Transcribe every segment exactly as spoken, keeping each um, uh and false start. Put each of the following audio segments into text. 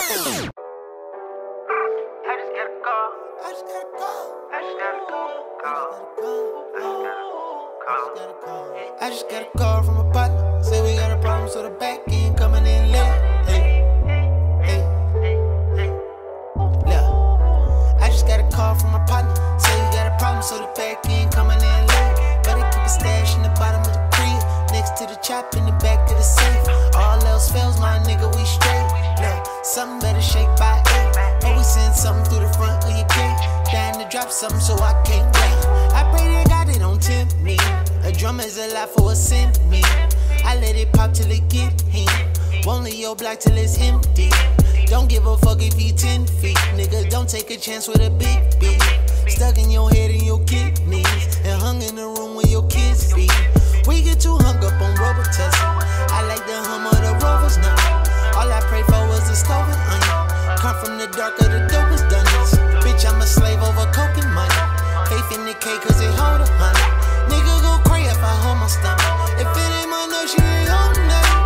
just gotta go. I just gotta go. I just gotta go. I just got a call from a partner. Say we got a problem, so the back end coming in late. Hey, hey, hey. Yeah. I just got a call from a partner. Say we got a problem, so the back end coming in late. Better keep a stash in the bottom of the crib, next to the chop in the back of the safe. All else fails, my nigga, we straight. Yeah. Something better shake by eight. Or we send something through the front of your gate. Dying to drop something, so I can't wait. I pray to God they don't tempt me. A drum is a lot for a cent me. I let it pop till it get him. Won't leave your block till it's empty. Don't give a fuck if he ten feet. Nigga, don't take a chance with a big beat. Stuck in your head and your kidneys, and hung in the room where your kids be. We get too hung up on Robitussin. I like the hum of the Rovers now. All I pray for was a stove and onion. Come from the dark of the dopest dungeons. Bitch, I'm a slave over coke and money. Faith in the K cause it hold a hundred. Nigga go cray if I hold my stomach. If it ain't my no, she ain't on that.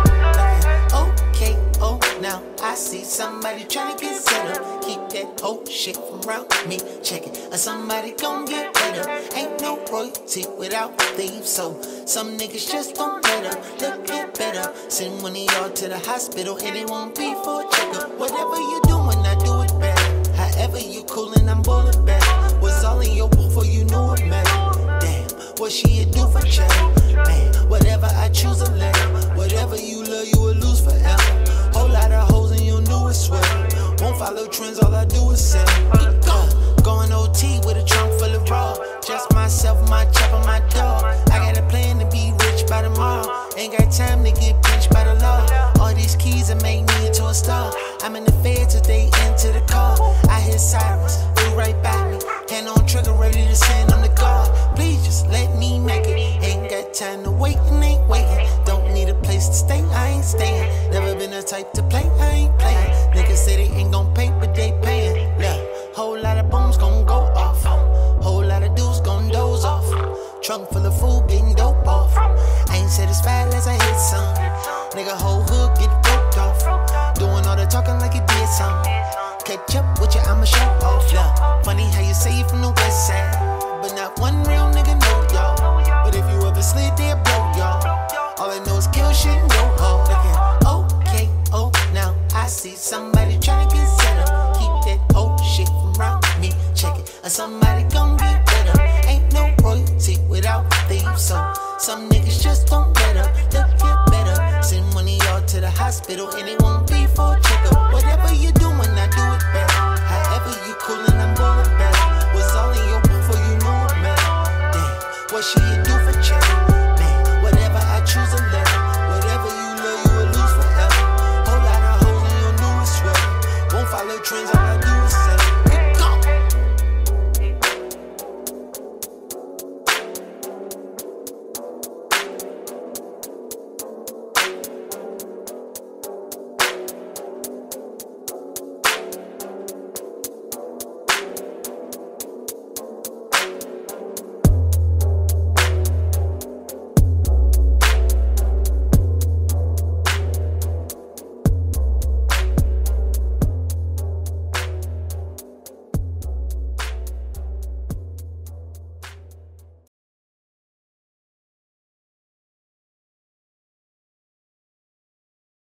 Okay, oh, now I see somebody tryna get set up. Keep that whole shit from around me. Check it, or somebody gon' get better. Ain't no royalty without thieves, so some niggas just don't better. Look get better. Send one of y'all to the hospital and it won't be for a checkup. Whatever you doing, I do it better. However you coolin', I'm bullet better. Was all in your before you knew it mattered. Damn, what she'd do for cheddar? Man, whatever I choose a letter. Whatever you love, you will lose forever. Whole lot of hoes in your newest sweater. Won't follow trends, all I do is sell. Uh, going O T with a trunk full of raw. Just myself, my chopper, my dog. I got a plan to be rich by tomorrow. Ain't got time to get pinched by the law. All these keys that make me into a star. I'm in the fed today, into the car. I hear sirens, flew right by me. Hand on trigger, ready to send on the guard. Please just let me make it. Ain't got time to wait and ain't waiting. Don't need a place to stay, I ain't staying. Never been the type to play, I ain't playing. Niggas say they ain't gon' pay, but they paying. Yeah, whole lot of booms gon' go off. Whole lot of dudes gon' doze off. Trunk full of food, getting dope off. I ain't satisfied as I hit some. Nigga, whole hood get roped off. Doing all the talking like it did something. Catch up with you, I'ma show off. Yeah, funny how you say you from the west side, but not one real nigga know y'all. But if you ever slid, they'll blow y'all. All I know is kill shit and go home. Okay, oh, now I see somebody tryna get set up. Keep that old shit from around me. Check it, or somebody gon' get better. Ain't no royalty without thieves, so some niggas just don't better. Look get better. Send one of y'all to the hospital and it won't be for a checkup. Whatever you doing, I do it better. However you coolin', I'm going.